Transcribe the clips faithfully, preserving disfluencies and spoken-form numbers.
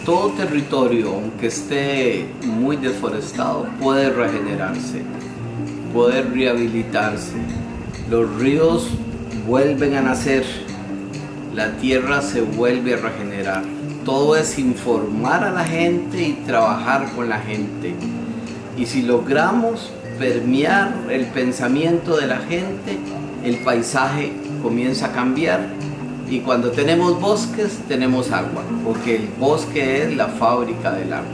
todo territorio, aunque esté muy deforestado, puede regenerarse, puede rehabilitarse. Los ríos vuelven a nacer, la tierra se vuelve a regenerar. Todo es informar a la gente y trabajar con la gente. Y si logramos permear el pensamiento de la gente, el paisaje comienza a cambiar. Y cuando tenemos bosques, tenemos agua, porque el bosque es la fábrica del agua.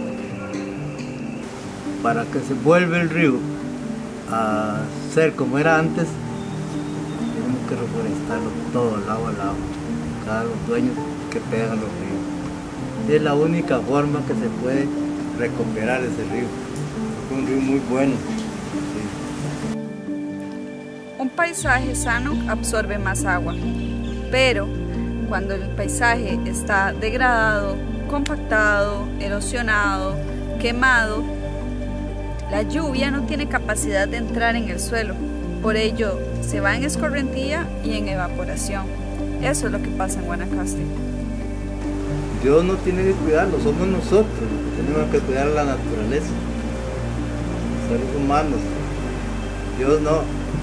Para que se vuelva el río a ser como era antes, tenemos que reforestarlo todo, lado a lado, cada los dueños que pegan los ríos. Es la única forma que se puede recuperar ese río. Es un río muy bueno. Sí. Un paisaje sano absorbe más agua. Pero cuando el paisaje está degradado, compactado, erosionado, quemado, la lluvia no tiene capacidad de entrar en el suelo. Por ello, se va en escorrentía y en evaporación. Eso es lo que pasa en Guanacaste. Dios no tiene que cuidarlo, somos nosotros los que tenemos que cuidar la naturaleza, los seres humanos. Dios no.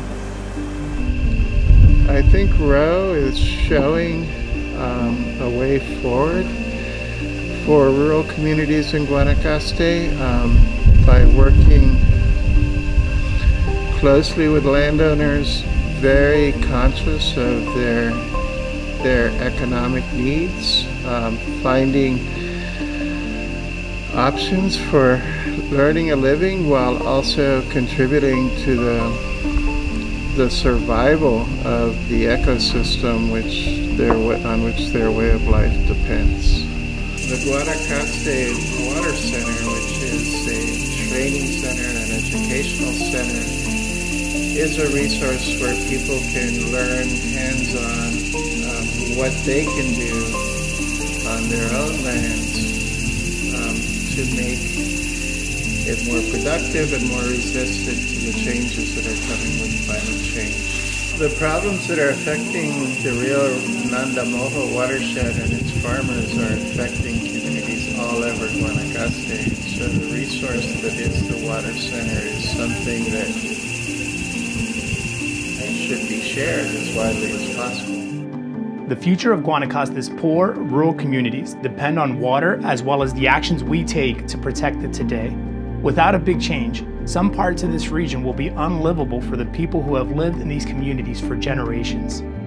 I think R O W is showing um, a way forward for rural communities in Guanacaste um, by working closely with landowners, very conscious of their their economic needs, um, finding options for earning a living while also contributing to the the survival of the ecosystem which their, on which their way of life depends. The Guanacaste Water Center, which is a training center and an educational center, is a resource where people can learn hands-on um, what they can do on their own lands um, to make it more productive and more resistant to the changes that are coming with climate change. The problems that are affecting the Rio Nandamojo watershed and its farmers are affecting communities all over Guanacaste. So the resource that is the water center is something that should be shared as widely as possible. The future of Guanacaste's poor, rural communities depend on water as well as the actions we take to protect it today. Without a big change, some parts of this region will be unlivable for the people who have lived in these communities for generations.